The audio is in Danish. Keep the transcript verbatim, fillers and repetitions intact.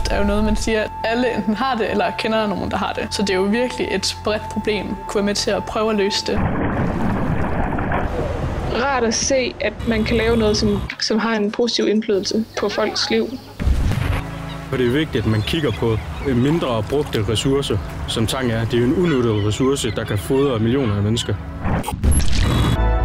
er jo noget, man siger, at alle enten har det, eller kender nogen, der har det. Så det er jo virkelig et bredt problem. Kunne være med til at prøve at løse det. Rart at se, at man kan lave noget, som, som har en positiv indflydelse på folks liv. Og det er vigtigt, at man kigger på mindre brugte ressourcer, som tang er. Det er jo en udnyttet ressource, der kan fodre millioner af mennesker.